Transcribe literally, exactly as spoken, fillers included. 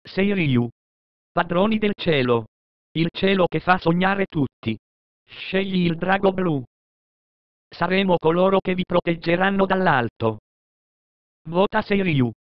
Seiryu. Padroni del cielo. Il cielo che fa sognare tutti. Scegli il drago blu. Saremo coloro che vi proteggeranno dall'alto. Vota Seiryu.